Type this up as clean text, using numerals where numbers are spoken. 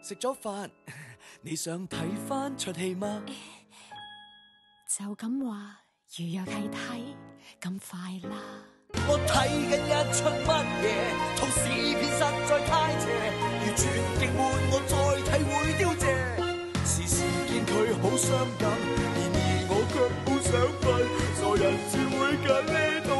食咗飯，你想睇返出戲嗎？ 就咁話，如若係睇咁快啦。 我睇緊一出乜嘢？套視片實在太邪，要全極悶我再睇會凋謝。時時見佢好傷感，然而我卻好想瞓，傻人只會揀呢套